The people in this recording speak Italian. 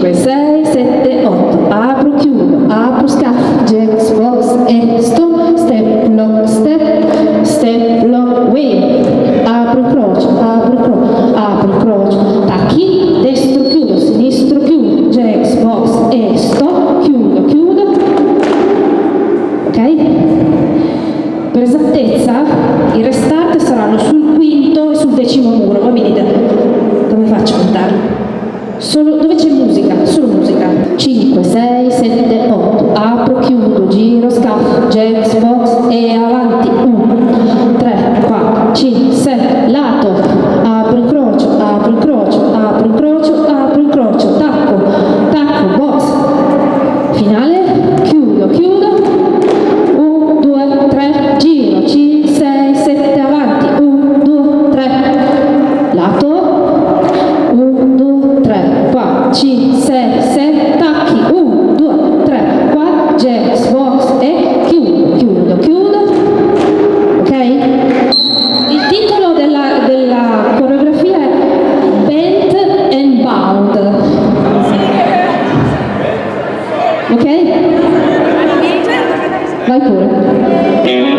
5, 6, 7, 8, apro, chiudo, scaffo, jacks, box, e sto, step, lock, wave, apro, croce, tacchi, destro, chiudo, sinistro, chiudo, jacks, box, e sto, chiudo, ok? Per esattezza i restart saranno sul quinto e sul 10° muro, va bene? Come faccio a contarlo? Solo dove c'è musica, solo musica. 5, 6, 7, 8, apro, chiudo, giro, scaffo, jacks, box e avanti. 1, 3, 4, 5, 6, lato, apro il crocio, tacco, box, finale, chiudo, 1, 2, 3, giro, 5, 6, 7, avanti, 1, 2, 3, lato, 1, 2, 3, 4, 5, 6, 7, tacchi, 1, 2, 3, 4, jacks, box e chiudo, ok? Il titolo della coreografia è Bent and Bound, ok? Vai pure.